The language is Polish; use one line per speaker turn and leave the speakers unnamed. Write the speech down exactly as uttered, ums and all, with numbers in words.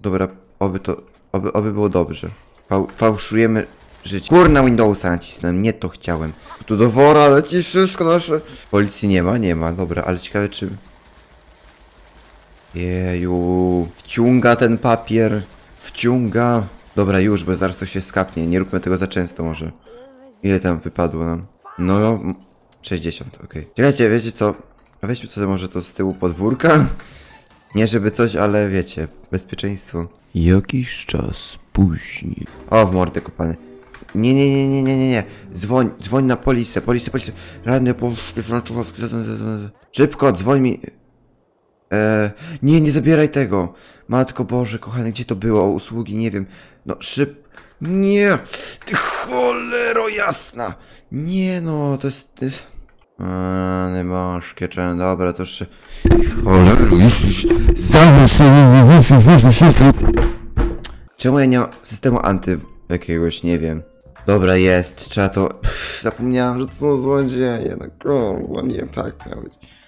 Dobra, oby to... Oby, oby było dobrze. Fał, fałszujemy życie. Kurna Windowsa nacisnąłem, nie to chciałem. Tu do wora leci wszystko nasze. Policji nie ma, nie ma, dobra, ale ciekawe czy... Jeju, wciąga ten papier, wciąga. Dobra, już, bo zaraz to się skapnie, nie róbmy tego za często może. Ile tam wypadło nam? No, sześćdziesiąt, okej. Okay. Czekajcie, wiecie co? Weźmy co może to z tyłu podwórka. Nie żeby coś, ale wiecie, bezpieczeństwo. Jakiś czas później. O, w mordę kopany. Nie, nie, nie, nie, nie, nie, nie. Dzwoń, dzwoń na policję, policję, policję. Radny, szybko, dzwoń mi. Eee, nie, nie zabieraj tego. Matko Boże, kochany, gdzie to było? O usługi, nie wiem. No, szyb... Nie! Ty cholero jasna! Nie no, to jest... Ty... A, nie masz kieczę, dobra, to jeszcze... Cholero, jesteś... Czemu ja nie mam systemu anty... jakiegoś, nie wiem. Dobra, jest, trzeba to... Pff, zapomniałem, że to są złodzieje, no kurwa, nie tak miał być.